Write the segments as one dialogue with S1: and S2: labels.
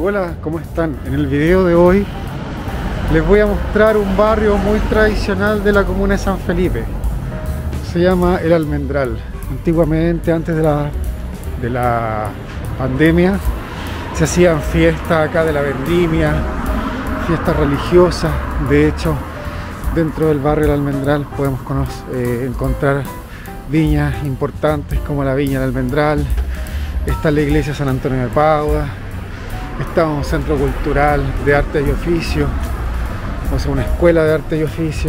S1: Hola, ¿cómo están? En el video de hoy les voy a mostrar un barrio muy tradicional de la comuna de San Felipe. Se llama El Almendral. Antiguamente, antes de la pandemia, se hacían fiestas acá de la vendimia, fiestas religiosas. De hecho, dentro del barrio El Almendral podemos encontrar viñas importantes como la Viña del Almendral. Está la iglesia San Antonio de Padua. Está un centro cultural de arte y oficio, o sea, una escuela de arte y oficio.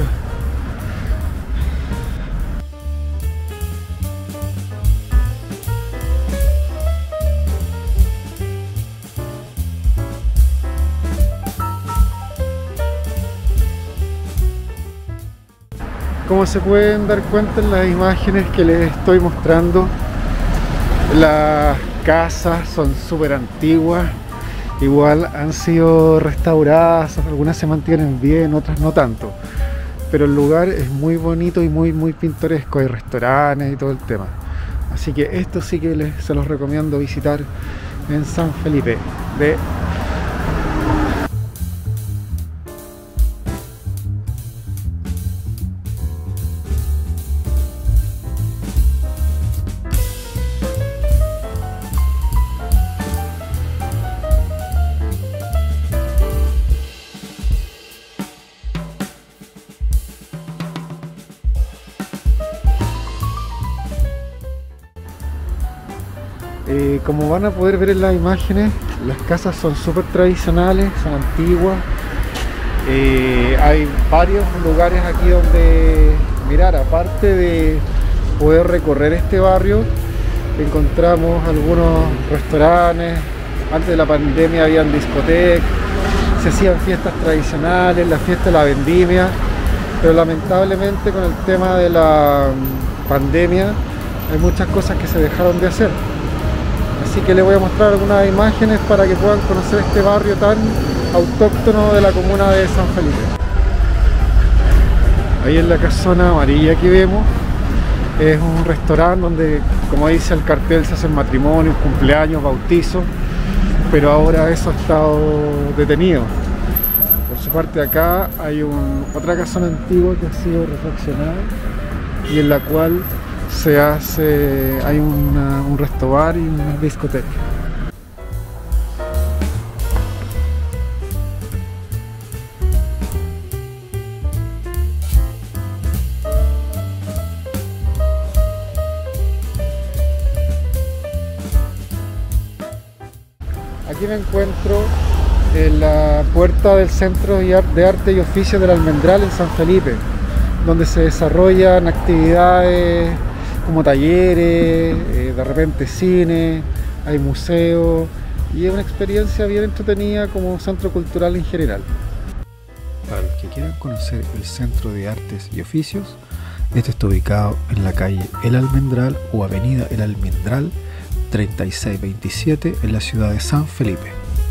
S1: Como se pueden dar cuenta en las imágenes que les estoy mostrando, las casas son súper antiguas. Igual han sido restauradas, algunas se mantienen bien, otras no tanto. Pero el lugar es muy bonito y muy pintoresco, hay restaurantes y todo el tema. Así que esto sí que se los recomiendo visitar en San Felipe. Como van a poder ver en las imágenes, las casas son súper tradicionales, son antiguas. Hay varios lugares aquí donde mirar. Aparte de poder recorrer este barrio, encontramos algunos restaurantes. Antes de la pandemia habían discotecas, se hacían fiestas tradicionales, la fiesta de la vendimia, pero lamentablemente con el tema de la pandemia hay muchas cosas que se dejaron de hacer. Así que les voy a mostrar algunas imágenes para que puedan conocer este barrio tan autóctono de la comuna de San Felipe. Ahí en la casona amarilla que vemos es un restaurante donde, como dice el cartel, se hacen matrimonios, cumpleaños, bautizos, pero ahora eso ha estado detenido. Por su parte, acá hay otra casona antigua que ha sido refaccionada y en la cual hay un restobar y una discoteca. Aquí me encuentro en la puerta del Centro de Arte y Oficio del Almendral en San Felipe, donde se desarrollan actividades como talleres, de repente cine, hay museos y es una experiencia bien entretenida como centro cultural en general. Para los que quieran conocer el Centro de Artes y Oficios, este está ubicado en la calle El Almendral o avenida El Almendral 3627 en la ciudad de San Felipe.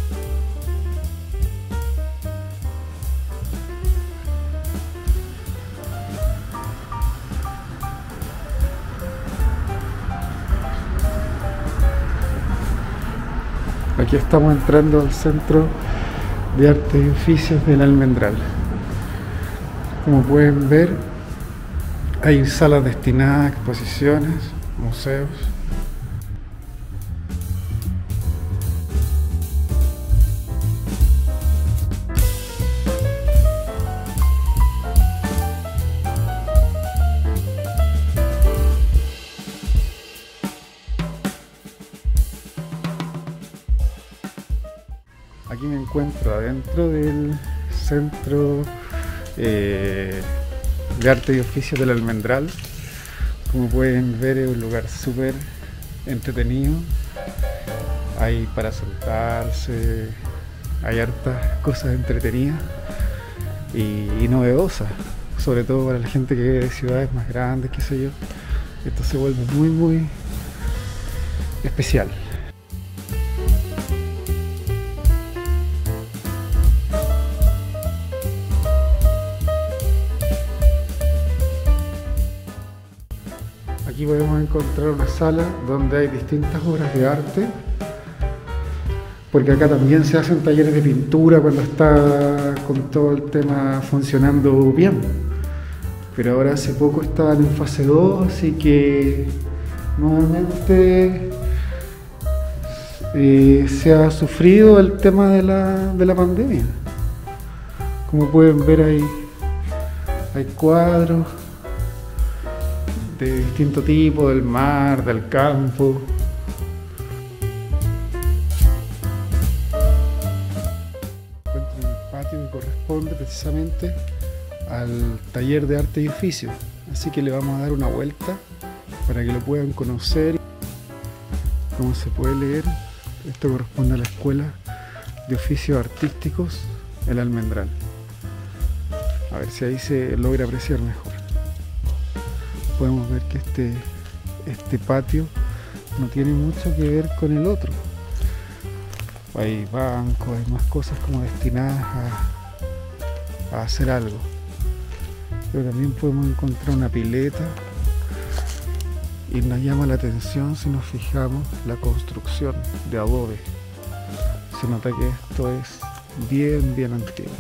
S1: Aquí estamos entrando al Centro de Arte y Oficios del Almendral. Como pueden ver, hay salas destinadas a exposiciones, museos. Aquí me encuentro adentro del Centro de Arte y Oficio del Almendral. Como pueden ver, es un lugar súper entretenido. Hay para sentarse, hay hartas cosas entretenidas y novedosas, sobre todo para la gente que vive de ciudades más grandes, qué sé yo. Esto se vuelve muy especial. Aquí podemos encontrar una sala donde hay distintas obras de arte porque acá también se hacen talleres de pintura cuando está con todo el tema funcionando bien. Pero ahora hace poco estaban en fase 2, así que nuevamente se ha sufrido el tema de la pandemia. Como pueden ver, hay cuadros de distinto tipo, del mar, del campo. Encuentro en el patio que corresponde precisamente al taller de arte y oficio, así que le vamos a dar una vuelta para que lo puedan conocer. Como se puede leer, esto corresponde a la Escuela de Oficios Artísticos El Almendral. A ver si ahí se logra apreciar mejor. Podemos ver que este patio no tiene mucho que ver con el otro. Hay bancos, hay más cosas como destinadas a hacer algo. Pero también podemos encontrar una pileta y nos llama la atención si nos fijamos la construcción de adobe. Se nota que esto es bien antiguo.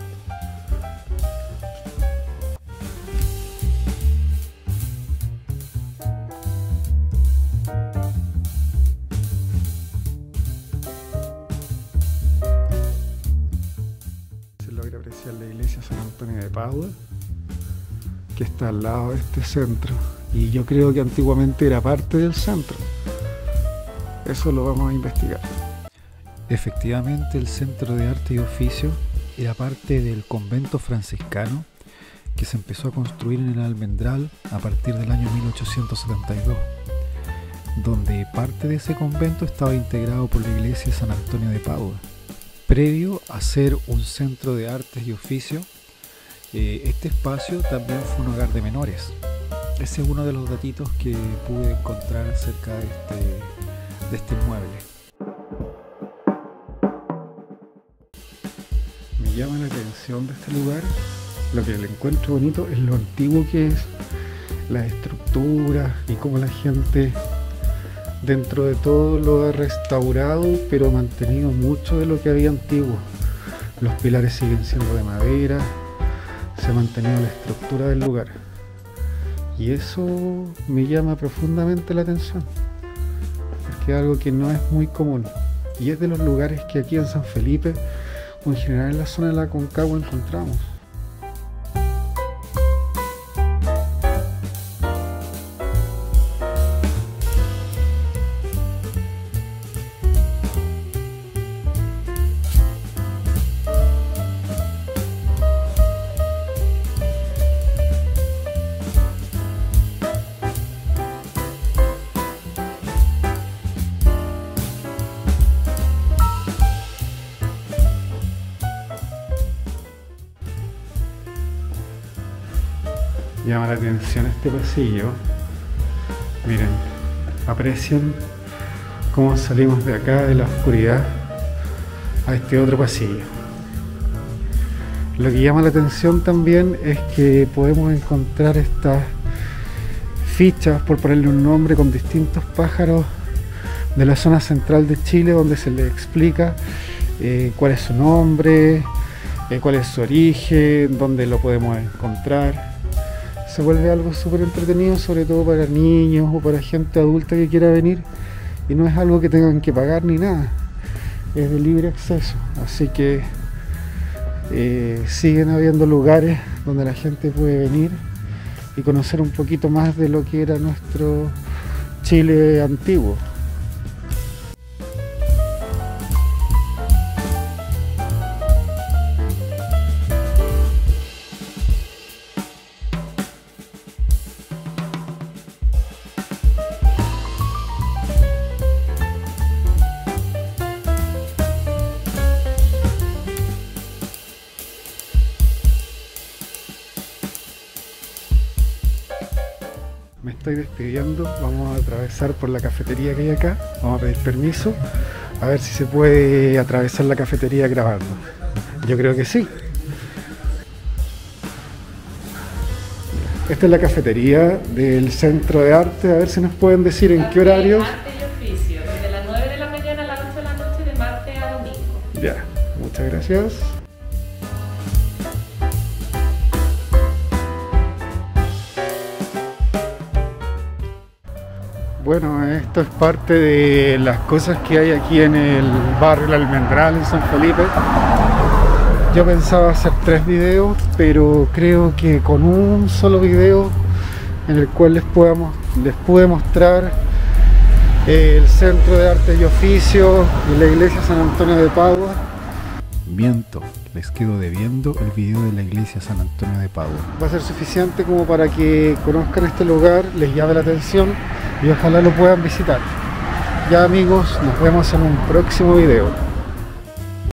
S1: Se logra apreciar la iglesia San Antonio de Padua, que está al lado de este centro, y yo creo que antiguamente era parte del centro. Eso lo vamos a investigar. Efectivamente, el Centro de Arte y Oficio era parte del convento franciscano que se empezó a construir en el Almendral a partir del año 1872, donde parte de ese convento estaba integrado por la iglesia de San Antonio de Padua. Previo a ser un centro de artes y oficios, este espacio también fue un hogar de menores. Ese es uno de los datitos que pude encontrar acerca de este inmueble. Me llama la atención de este lugar, lo que le encuentro bonito es lo antiguo que es, las estructuras y cómo la gente dentro de todo lo ha restaurado, pero ha mantenido mucho de lo que había antiguo. Los pilares siguen siendo de madera, se ha mantenido la estructura del lugar. Y eso me llama profundamente la atención, porque es algo que no es muy común. Y es de los lugares que aquí en San Felipe, o en general en la zona de la Aconcagua, encontramos. Llama la atención este pasillo. Miren, aprecien cómo salimos de acá de la oscuridad a este otro pasillo. Lo que llama la atención también es que podemos encontrar estas fichas, por ponerle un nombre, con distintos pájaros de la zona central de Chile, donde se les explica cuál es su nombre, cuál es su origen, dónde lo podemos encontrar. Se vuelve algo súper entretenido, sobre todo para niños o para gente adulta que quiera venir, y no es algo que tengan que pagar ni nada, es de libre acceso. Así que siguen habiendo lugares donde la gente puede venir y conocer un poquito más de lo que era nuestro Chile antiguo. Me estoy despidiendo, vamos a atravesar por la cafetería que hay acá, vamos a pedir permiso, a ver si se puede atravesar la cafetería grabando. Yo creo que sí. Esta es la cafetería del Centro de Arte, a ver si nos pueden decir en qué horario.
S2: Arte y oficio, desde las 9 de la mañana a las 8 de la noche, de martes a
S1: Muchas gracias. Bueno, esto es parte de las cosas que hay aquí en el barrio El Almendral en San Felipe. Yo pensaba hacer 3 videos, pero creo que con un solo video en el cual les pude mostrar el Centro de Arte y Oficio y la Iglesia San Antonio de Padua. Miento, les quedo debiendo el video de la Iglesia San Antonio de Padua. Va a ser suficiente como para que conozcan este lugar, les llame la atención y ojalá lo puedan visitar. Ya amigos, nos vemos en un próximo video.